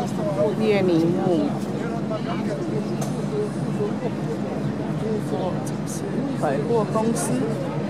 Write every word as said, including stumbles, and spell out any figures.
列宁墓。哦，这是百货公司。